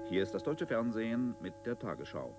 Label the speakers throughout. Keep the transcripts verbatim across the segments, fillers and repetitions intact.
Speaker 1: Hier ist das deutsche Fernsehen mit der Tagesschau.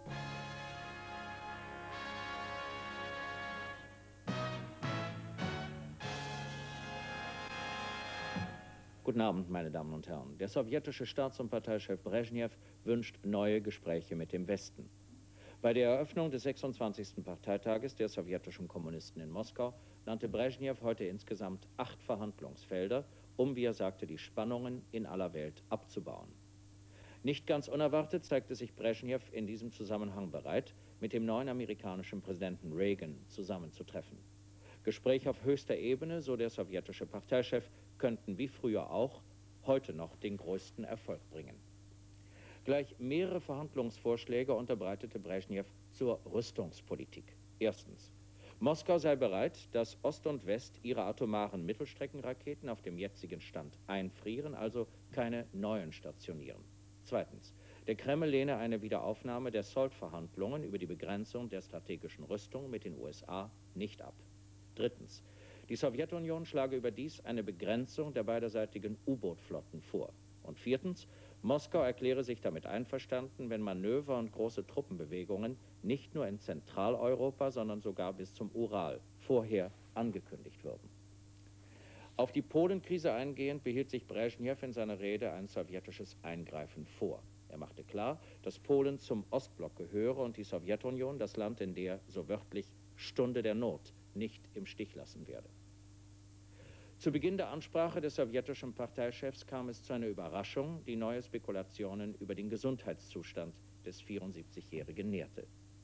Speaker 2: Guten Abend, meine Damen und Herren. Der sowjetische Staats- und Parteichef Brezhnev wünscht neue Gespräche mit dem Westen. Bei der Eröffnung des sechsundzwanzigsten Parteitages der sowjetischen Kommunisten in Moskau nannte Brezhnev heute insgesamt acht Verhandlungsfelder, um, wie er sagte, die Spannungen in aller Welt abzubauen. Nicht ganz unerwartet zeigte sich Brezhnev in diesem Zusammenhang bereit, mit dem neuen amerikanischen Präsidenten Reagan zusammenzutreffen. Gespräche auf höchster Ebene, so der sowjetische Parteichef, könnten wie früher auch heute noch den größten Erfolg bringen. Gleich mehrere Verhandlungsvorschläge unterbreitete Brezhnev zur Rüstungspolitik. Erstens: Moskau sei bereit, dass Ost und West ihre atomaren Mittelstreckenraketen auf dem jetzigen Stand einfrieren, also keine neuen stationieren. Zweitens: Der Kreml lehne eine Wiederaufnahme der SALT-Verhandlungen über die Begrenzung der strategischen Rüstung mit den U S A nicht ab. Drittens: Die Sowjetunion schlage überdies eine Begrenzung der beiderseitigen U-Boot-Flotten vor. Und viertens: Moskau erkläre sich damit einverstanden, wenn Manöver und große Truppenbewegungen nicht nur in Zentraleuropa, sondern sogar bis zum Ural vorher angekündigt würden. Auf die Polenkrise eingehend behielt sich Brezhnev in seiner Rede ein sowjetisches Eingreifen vor. Er machte klar, dass Polen zum Ostblock gehöre und die Sowjetunion das Land in der, so wörtlich, Stunde der Not nicht im Stich lassen werde. Zu Beginn der Ansprache des sowjetischen Parteichefs kam es zu einer Überraschung, die neue Spekulationen über den Gesundheitszustand des vierundsiebzigjährigen nährte.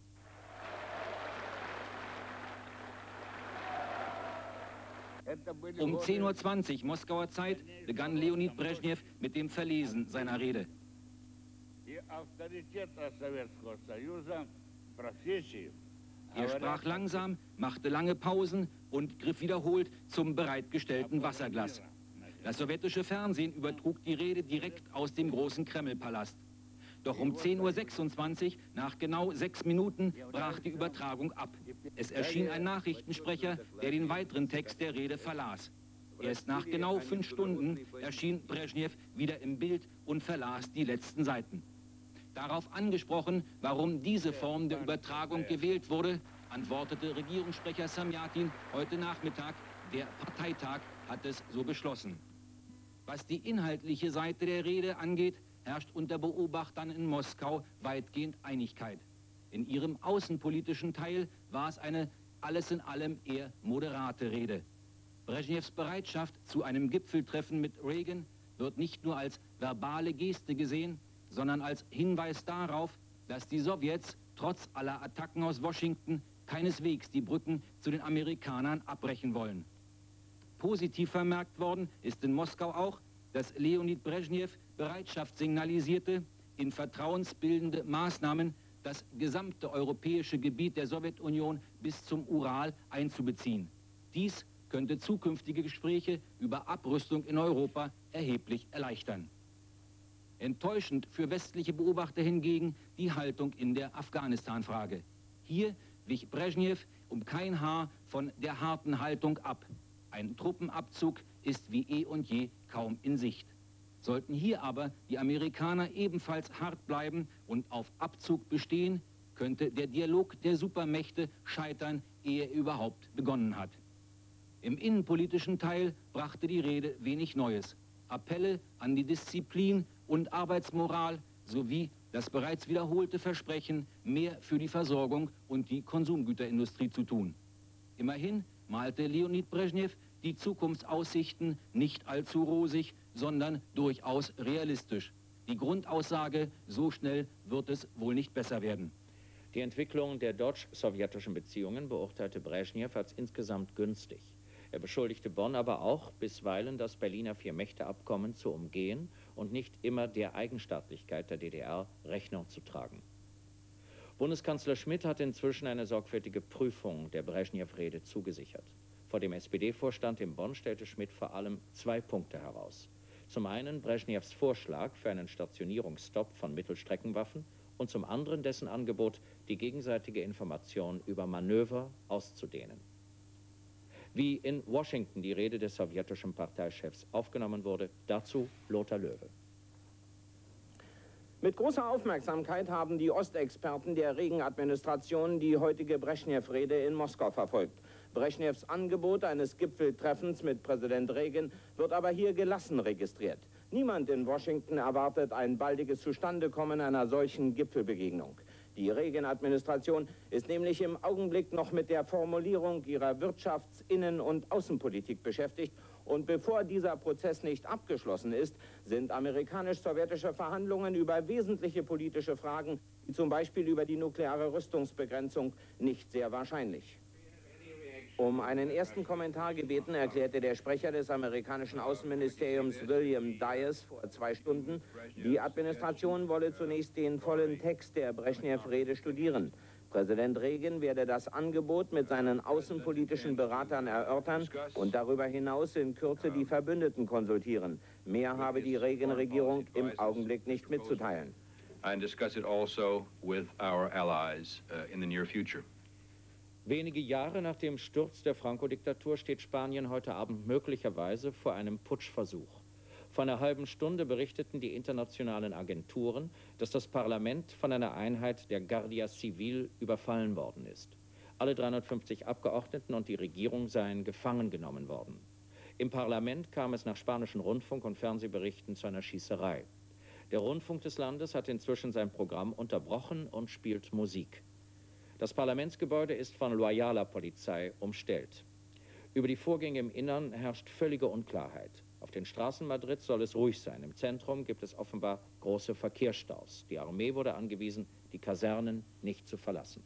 Speaker 3: Um zehn Uhr zwanzig Moskauer Zeit begann Leonid Brezhnev mit dem Verlesen seiner Rede. Er sprach langsam, machte lange Pausen und griff wiederholt zum bereitgestellten Wasserglas. Das sowjetische Fernsehen übertrug die Rede direkt aus dem großen Kremlpalast. Doch um zehn Uhr sechsundzwanzig, nach genau sechs Minuten, brach die Übertragung ab. Es erschien ein Nachrichtensprecher, der den weiteren Text der Rede verlas. Erst nach genau fünf Stunden erschien Brezhnev wieder im Bild und verlas die letzten Seiten. Darauf angesprochen, warum diese Form der Übertragung gewählt wurde, antwortete Regierungssprecher Samjatin heute Nachmittag, der Parteitag hat es so beschlossen. Was die inhaltliche Seite der Rede angeht, herrscht unter Beobachtern in Moskau weitgehend Einigkeit. In ihrem außenpolitischen Teil war es eine alles in allem eher moderate Rede. Brezhnevs Bereitschaft zu einem Gipfeltreffen mit Reagan wird nicht nur als verbale Geste gesehen, sondern als Hinweis darauf, dass die Sowjets trotz aller Attacken aus Washington keineswegs die Brücken zu den Amerikanern abbrechen wollen. Positiv vermerkt worden ist in Moskau auch, dass Leonid Brezhnev Bereitschaft signalisierte, in vertrauensbildende Maßnahmen das gesamte europäische Gebiet der Sowjetunion bis zum Ural einzubeziehen. Dies könnte zukünftige Gespräche über Abrüstung in Europa erheblich erleichtern. Enttäuschend für westliche Beobachter hingegen die Haltung in der Afghanistan-Frage. Hier wich Brezhnev um kein Haar von der harten Haltung ab. Ein Truppenabzug ist wie eh und je kaum in Sicht. Sollten hier aber die Amerikaner ebenfalls hart bleiben und auf Abzug bestehen, könnte der Dialog der Supermächte scheitern, ehe er überhaupt begonnen hat. Im innenpolitischen Teil brachte die Rede wenig Neues. Appelle an die Disziplin und Arbeitsmoral sowie das bereits wiederholte Versprechen, mehr für die Versorgung und die Konsumgüterindustrie zu tun. Immerhin malte Leonid Brezhnev die Zukunftsaussichten nicht allzu rosig, sondern durchaus realistisch. Die Grundaussage, so schnell wird es wohl nicht besser werden.
Speaker 2: Die Entwicklung der deutsch-sowjetischen Beziehungen beurteilte Brezhnev als insgesamt günstig. Er beschuldigte Bonn aber auch, bisweilen das Berliner Vier-Mächte-Abkommen zu umgehen und nicht immer der Eigenstaatlichkeit der D D R Rechnung zu tragen. Bundeskanzler Schmidt hat inzwischen eine sorgfältige Prüfung der Brezhnev-Rede zugesichert. Vor dem S P D-Vorstand in Bonn stellte Schmidt vor allem zwei Punkte heraus. Zum einen Brezhnevs Vorschlag für einen Stationierungsstopp von Mittelstreckenwaffen und zum anderen dessen Angebot, die gegenseitige Information über Manöver auszudehnen. Wie in Washington die Rede des sowjetischen Parteichefs aufgenommen wurde, dazu Lothar Löwe.
Speaker 4: Mit großer Aufmerksamkeit haben die Ostexperten der Reagan-Administration die heutige Breschnew-Rede in Moskau verfolgt. Breschnews Angebot eines Gipfeltreffens mit Präsident Reagan wird aber hier gelassen registriert. Niemand in Washington erwartet ein baldiges Zustandekommen einer solchen Gipfelbegegnung. Die Reagan-Administration ist nämlich im Augenblick noch mit der Formulierung ihrer Wirtschafts-, Innen- und Außenpolitik beschäftigt. Und bevor dieser Prozess nicht abgeschlossen ist, sind amerikanisch-sowjetische Verhandlungen über wesentliche politische Fragen, wie zum Beispiel über die nukleare Rüstungsbegrenzung, nicht sehr wahrscheinlich. Um einen ersten Kommentar gebeten, erklärte der Sprecher des amerikanischen Außenministeriums William Dyess vor zwei Stunden, die Administration wolle zunächst den vollen Text der Breschnew-Rede studieren. Präsident Reagan werde das Angebot mit seinen außenpolitischen Beratern erörtern und darüber hinaus in Kürze die Verbündeten konsultieren. Mehr habe die Reagan-Regierung im Augenblick nicht mitzuteilen.
Speaker 5: And discuss it also with our allies uh, in the near future.
Speaker 2: Wenige Jahre nach dem Sturz der Franco-Diktatur steht Spanien heute Abend möglicherweise vor einem Putschversuch. Vor einer halben Stunde berichteten die internationalen Agenturen, dass das Parlament von einer Einheit der Guardia Civil überfallen worden ist. Alle dreihundertfünfzig Abgeordneten und die Regierung seien gefangen genommen worden. Im Parlament kam es nach spanischen Rundfunk- und Fernsehberichten zu einer Schießerei. Der Rundfunk des Landes hat inzwischen sein Programm unterbrochen und spielt Musik. Das Parlamentsgebäude ist von loyaler Polizei umstellt. Über die Vorgänge im Innern herrscht völlige Unklarheit. Auf den Straßen Madrids soll es ruhig sein. Im Zentrum gibt es offenbar große Verkehrsstaus. Die Armee wurde angewiesen, die Kasernen nicht zu verlassen.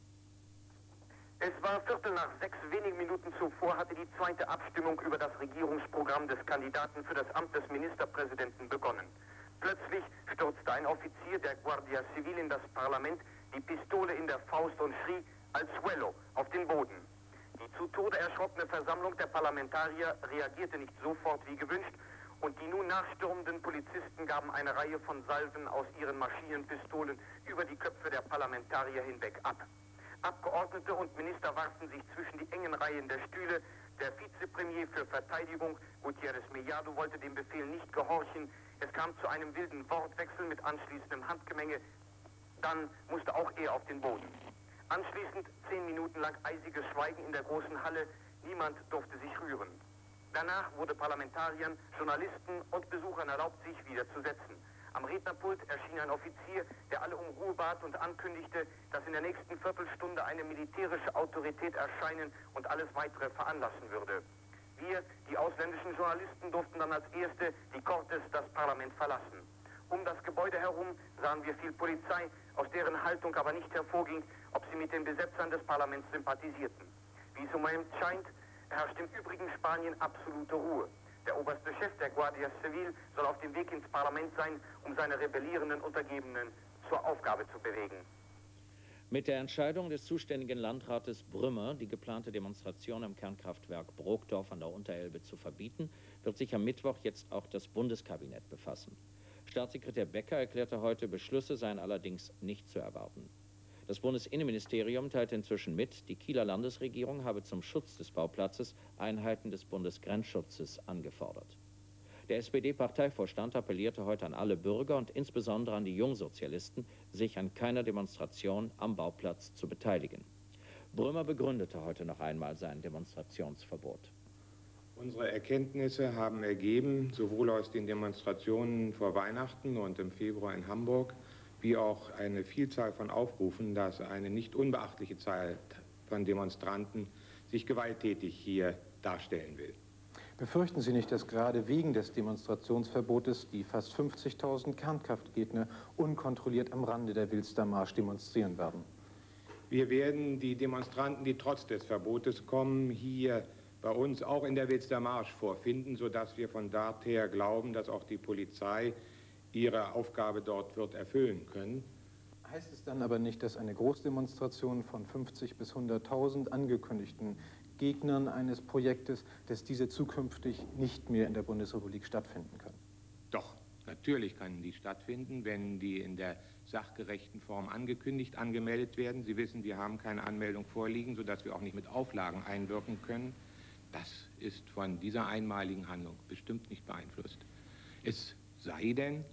Speaker 6: Es war Viertel nach sechs. Wenige Minuten zuvor hatte die zweite Abstimmung über das Regierungsprogramm des Kandidaten für das Amt des Ministerpräsidenten begonnen. Plötzlich stürzte ein Offizier der Guardia Civil in das Parlament, die Pistole in der Faust und schrie al suelo auf den Boden. Die zu Tode erschrockene Versammlung der Parlamentarier reagierte nicht sofort wie gewünscht und die nun nachstürmenden Polizisten gaben eine Reihe von Salven aus ihren Maschinenpistolen über die Köpfe der Parlamentarier hinweg ab. Abgeordnete und Minister warfen sich zwischen die engen Reihen der Stühle. Der Vizepremier für Verteidigung, Gutierrez Mellado, wollte dem Befehl nicht gehorchen. Es kam zu einem wilden Wortwechsel mit anschließendem Handgemenge. Dann musste auch er auf den Boden. Anschließend zehn Minuten lang eisiges Schweigen in der großen Halle. Niemand durfte sich rühren. Danach wurde Parlamentariern, Journalisten und Besuchern erlaubt, sich wiederzusetzen. Am Rednerpult erschien ein Offizier, der alle um Ruhe bat und ankündigte, dass in der nächsten Viertelstunde eine militärische Autorität erscheinen und alles Weitere veranlassen würde. Wir, die ausländischen Journalisten, durften dann als Erste die Cortes, das Parlament, verlassen. Um das Gebäude herum sahen wir viel Polizei, aus deren Haltung aber nicht hervorging, ob sie mit den Besetzern des Parlaments sympathisierten. Wie es im Moment scheint, herrscht im übrigen Spanien absolute Ruhe. Der oberste Chef der Guardia Civil soll auf dem Weg ins Parlament sein, um seine rebellierenden Untergebenen zur Aufgabe zu bewegen.
Speaker 2: Mit der Entscheidung des zuständigen Landrates Brümmer, die geplante Demonstration am Kernkraftwerk Brokdorf an der Unterelbe zu verbieten, wird sich am Mittwoch jetzt auch das Bundeskabinett befassen. Staatssekretär Becker erklärte heute, Beschlüsse seien allerdings nicht zu erwarten. Das Bundesinnenministerium teilte inzwischen mit, die Kieler Landesregierung habe zum Schutz des Bauplatzes Einheiten des Bundesgrenzschutzes angefordert. Der S P D-Parteivorstand appellierte heute an alle Bürger und insbesondere an die Jungsozialisten, sich an keiner Demonstration am Bauplatz zu beteiligen. Brümmer begründete heute noch einmal sein Demonstrationsverbot.
Speaker 7: Unsere Erkenntnisse haben ergeben, sowohl aus den Demonstrationen vor Weihnachten und im Februar in Hamburg, wie auch eine Vielzahl von Aufrufen, dass eine nicht unbeachtliche Zahl von Demonstranten sich gewalttätig hier darstellen will.
Speaker 8: Befürchten Sie nicht, dass gerade wegen des Demonstrationsverbotes die fast fünfzigtausend Kernkraftgegner unkontrolliert am Rande der Wilster Marsch demonstrieren werden?
Speaker 7: Wir werden die Demonstranten, die trotz des Verbotes kommen, hier bei uns auch in der Wilster Marsch vorfinden, sodass wir von dort her glauben, dass auch die Polizei ihre Aufgabe dort wird erfüllen können.
Speaker 8: Heißt es dann aber nicht, dass eine Großdemonstration von fünfzig bis hunderttausend angekündigten Gegnern eines Projektes, dass diese zukünftig nicht mehr in der Bundesrepublik stattfinden können?
Speaker 7: Doch, natürlich können die stattfinden, wenn die in der sachgerechten Form angekündigt, angemeldet werden. Sie wissen, wir haben keine Anmeldung vorliegen, sodass wir auch nicht mit Auflagen einwirken können. Das ist von dieser einmaligen Handlung bestimmt nicht beeinflusst. Es sei denn,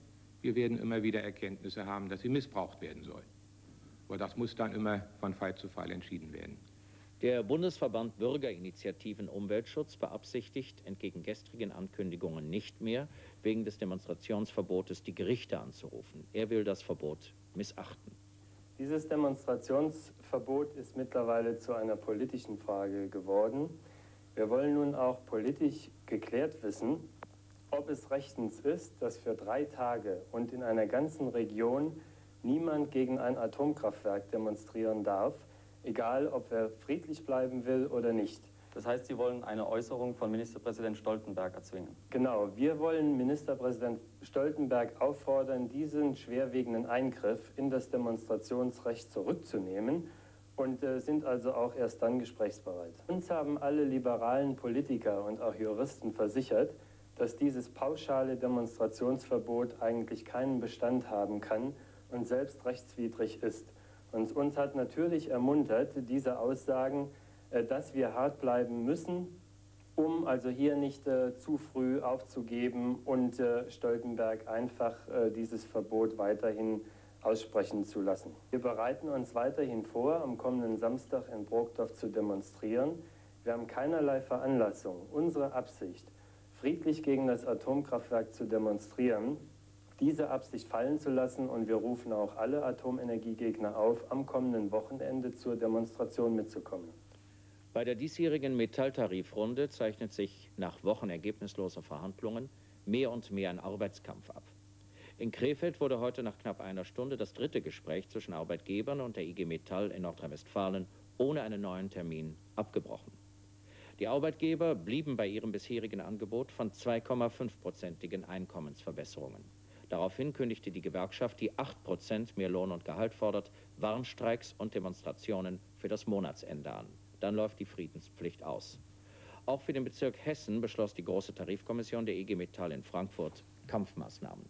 Speaker 7: Wir werden immer wieder Erkenntnisse haben, dass sie missbraucht werden soll. Aber das muss dann immer von Fall zu Fall entschieden werden.
Speaker 2: Der Bundesverband Bürgerinitiativen Umweltschutz beabsichtigt, entgegen gestrigen Ankündigungen nicht mehr, wegen des Demonstrationsverbotes die Gerichte anzurufen. Er will das Verbot missachten.
Speaker 9: Dieses Demonstrationsverbot ist mittlerweile zu einer politischen Frage geworden. Wir wollen nun auch politisch geklärt wissen, ob es rechtens ist, dass für drei Tage und in einer ganzen Region niemand gegen ein Atomkraftwerk demonstrieren darf, egal ob er friedlich bleiben will oder nicht.
Speaker 10: Das heißt, Sie wollen eine Äußerung von Ministerpräsident Stoltenberg erzwingen?
Speaker 9: Genau, wir wollen Ministerpräsident Stoltenberg auffordern, diesen schwerwiegenden Eingriff in das Demonstrationsrecht zurückzunehmen und äh, sind also auch erst dann gesprächsbereit. Uns haben alle liberalen Politiker und auch Juristen versichert, dass dieses pauschale Demonstrationsverbot eigentlich keinen Bestand haben kann und selbst rechtswidrig ist. Und uns hat natürlich ermuntert, diese Aussagen, dass wir hart bleiben müssen, um also hier nicht äh, zu früh aufzugeben und äh, Stoltenberg einfach äh, dieses Verbot weiterhin aussprechen zu lassen. Wir bereiten uns weiterhin vor, am kommenden Samstag in Brokdorf zu demonstrieren. Wir haben keinerlei Veranlassung, unsere Absicht, friedlich gegen das Atomkraftwerk zu demonstrieren, diese Absicht fallen zu lassen, und wir rufen auch alle Atomenergiegegner auf, am kommenden Wochenende zur Demonstration mitzukommen.
Speaker 2: Bei der diesjährigen Metalltarifrunde zeichnet sich nach Wochen ergebnisloser Verhandlungen mehr und mehr ein Arbeitskampf ab. In Krefeld wurde heute nach knapp einer Stunde das dritte Gespräch zwischen Arbeitgebern und der I G Metall in Nordrhein-Westfalen ohne einen neuen Termin abgebrochen. Die Arbeitgeber blieben bei ihrem bisherigen Angebot von zwei Komma fünf prozentigen Einkommensverbesserungen. Daraufhin kündigte die Gewerkschaft, die acht Prozent mehr Lohn und Gehalt fordert, Warnstreiks und Demonstrationen für das Monatsende an. Dann läuft die Friedenspflicht aus. Auch für den Bezirk Hessen beschloss die Große Tarifkommission der I G Metall in Frankfurt Kampfmaßnahmen.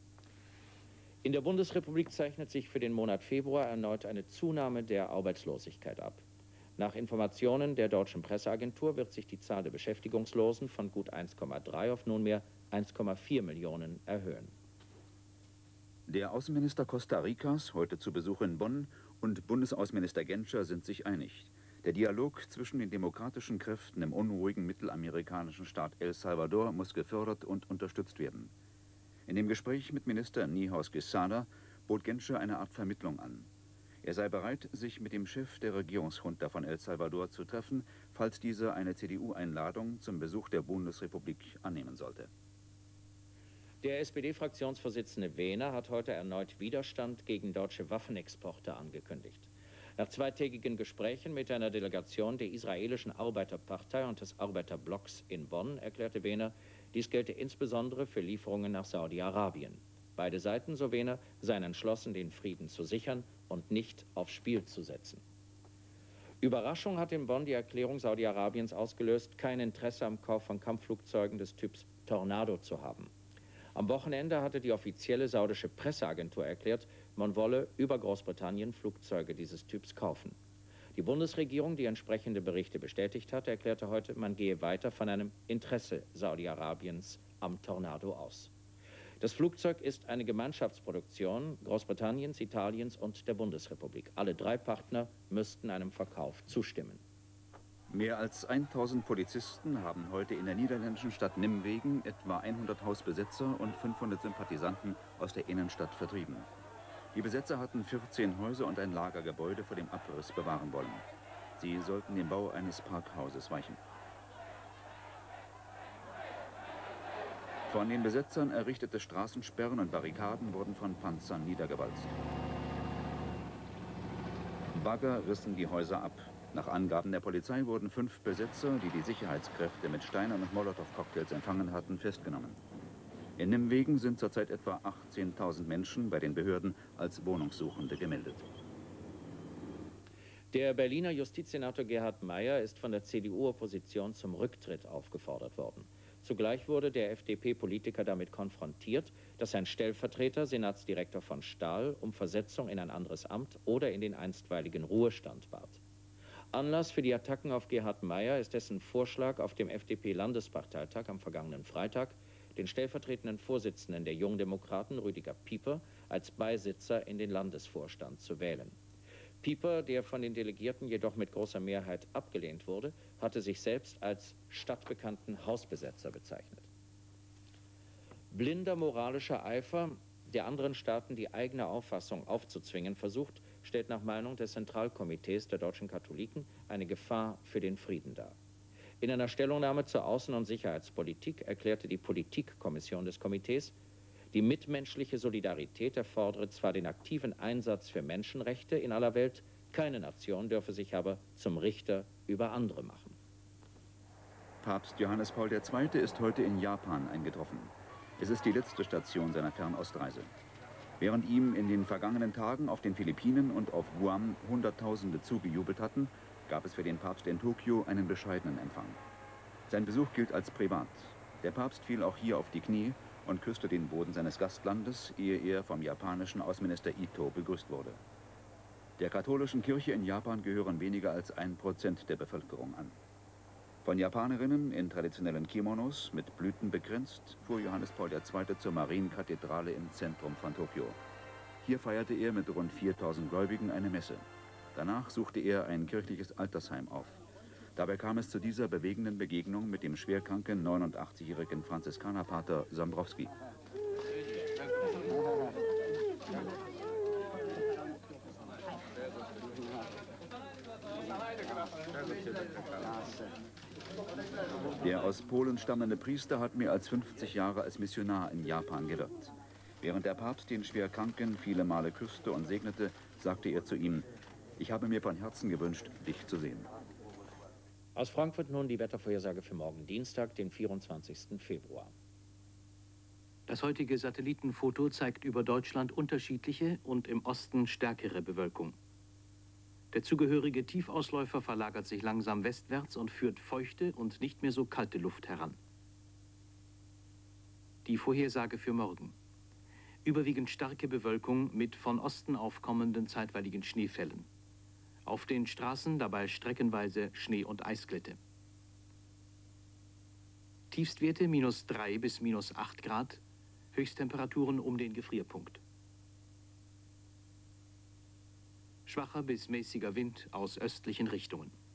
Speaker 2: In der Bundesrepublik zeichnet sich für den Monat Februar erneut eine Zunahme der Arbeitslosigkeit ab. Nach Informationen der Deutschen Presseagentur wird sich die Zahl der Beschäftigungslosen von gut eins Komma drei auf nunmehr eins Komma vier Millionen erhöhen.
Speaker 1: Der Außenminister Costa Ricas, heute zu Besuch in Bonn, und Bundesaußenminister Genscher sind sich einig. Der Dialog zwischen den demokratischen Kräften im unruhigen mittelamerikanischen Staat El Salvador muss gefördert und unterstützt werden. In dem Gespräch mit Minister Niehaus Quesada bot Genscher eine Art Vermittlung an. Er sei bereit, sich mit dem Chef der Regierungsjunta von El Salvador zu treffen, falls dieser eine C D U-Einladung zum Besuch der Bundesrepublik annehmen sollte.
Speaker 2: Der S P D-Fraktionsvorsitzende Wehner hat heute erneut Widerstand gegen deutsche Waffenexporte angekündigt. Nach zweitägigen Gesprächen mit einer Delegation der israelischen Arbeiterpartei und des Arbeiterblocks in Bonn erklärte Wehner, dies gelte insbesondere für Lieferungen nach Saudi-Arabien. Beide Seiten, so Wehner, seien entschlossen, den Frieden zu sichern und nicht aufs Spiel zu setzen. Überraschung hat in Bonn die Erklärung Saudi-Arabiens ausgelöst, kein Interesse am Kauf von Kampfflugzeugen des Typs Tornado zu haben. Am Wochenende hatte die offizielle saudische Presseagentur erklärt, man wolle über Großbritannien Flugzeuge dieses Typs kaufen. Die Bundesregierung, die entsprechende Berichte bestätigt hat, erklärte heute, man gehe weiter von einem Interesse Saudi-Arabiens am Tornado aus. Das Flugzeug ist eine Gemeinschaftsproduktion Großbritanniens, Italiens und der Bundesrepublik. Alle drei Partner müssten einem Verkauf zustimmen.
Speaker 1: Mehr als tausend Polizisten haben heute in der niederländischen Stadt Nimwegen etwa hundert Hausbesetzer und fünfhundert Sympathisanten aus der Innenstadt vertrieben. Die Besetzer hatten vierzehn Häuser und ein Lagergebäude vor dem Abriss bewahren wollen. Sie sollten dem Bau eines Parkhauses weichen. Von den Besetzern errichtete Straßensperren und Barrikaden wurden von Panzern niedergewalzt. Bagger rissen die Häuser ab. Nach Angaben der Polizei wurden fünf Besetzer, die die Sicherheitskräfte mit Steinen und Molotow-Cocktails empfangen hatten, festgenommen. In Nimwegen sind zurzeit etwa achtzehntausend Menschen bei den Behörden als Wohnungssuchende gemeldet.
Speaker 2: Der Berliner Justizsenator Gerhard Meyer ist von der C D U-Opposition zum Rücktritt aufgefordert worden. Zugleich wurde der F D P-Politiker damit konfrontiert, dass sein Stellvertreter, Senatsdirektor von Stahl, um Versetzung in ein anderes Amt oder in den einstweiligen Ruhestand bat. Anlass für die Attacken auf Gerhard Meyer ist dessen Vorschlag auf dem F D P-Landesparteitag am vergangenen Freitag, den stellvertretenden Vorsitzenden der Jungdemokraten, Rüdiger Pieper, als Beisitzer in den Landesvorstand zu wählen. Pieper, der von den Delegierten jedoch mit großer Mehrheit abgelehnt wurde, hatte sich selbst als stadtbekannten Hausbesetzer bezeichnet. Blinder moralischer Eifer, der anderen Staaten die eigene Auffassung aufzuzwingen versucht, stellt nach Meinung des Zentralkomitees der deutschen Katholiken eine Gefahr für den Frieden dar. In einer Stellungnahme zur Außen- und Sicherheitspolitik erklärte die Politikkommission des Komitees, die mitmenschliche Solidarität erfordere zwar den aktiven Einsatz für Menschenrechte in aller Welt, keine Nation dürfe sich aber zum Richter über andere machen.
Speaker 1: Papst Johannes Paul der Zweite ist heute in Japan eingetroffen. Es ist die letzte Station seiner Fernostreise. Während ihm in den vergangenen Tagen auf den Philippinen und auf Guam Hunderttausende zugejubelt hatten, gab es für den Papst in Tokio einen bescheidenen Empfang. Sein Besuch gilt als privat. Der Papst fiel auch hier auf die Knie und küsste den Boden seines Gastlandes, ehe er vom japanischen Außenminister Ito begrüßt wurde. Der katholischen Kirche in Japan gehören weniger als ein Prozent der Bevölkerung an. Von Japanerinnen in traditionellen Kimonos mit Blüten bekränzt, fuhr Johannes Paul der Zweite zur Marienkathedrale im Zentrum von Tokio. Hier feierte er mit rund viertausend Gläubigen eine Messe. Danach suchte er ein kirchliches Altersheim auf. Dabei kam es zu dieser bewegenden Begegnung mit dem schwerkranken neunundachtzigjährigen Franziskanerpater Sombrowski. Der aus Polen stammende Priester hat mehr als fünfzig Jahre als Missionar in Japan gewirkt. Während der Papst den Schwerkranken viele Male küsste und segnete, sagte er zu ihm: Ich habe mir von Herzen gewünscht, dich zu sehen.
Speaker 2: Aus Frankfurt nun die Wettervorhersage für morgen Dienstag, den vierundzwanzigsten Februar.
Speaker 11: Das heutige Satellitenfoto zeigt über Deutschland unterschiedliche und im Osten stärkere Bewölkung. Der zugehörige Tiefausläufer verlagert sich langsam westwärts und führt feuchte und nicht mehr so kalte Luft heran. Die Vorhersage für morgen. Überwiegend starke Bewölkung mit von Osten aufkommenden zeitweiligen Schneefällen. Auf den Straßen dabei streckenweise Schnee- und Eisglätte. Tiefstwerte minus drei bis minus acht Grad, Höchsttemperaturen um den Gefrierpunkt. Schwacher bis mäßiger Wind aus östlichen Richtungen.